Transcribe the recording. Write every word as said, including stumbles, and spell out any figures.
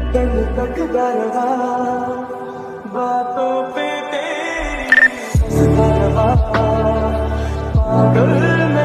तन तक गरबा बातों पे तेरी हंसता रहा पागल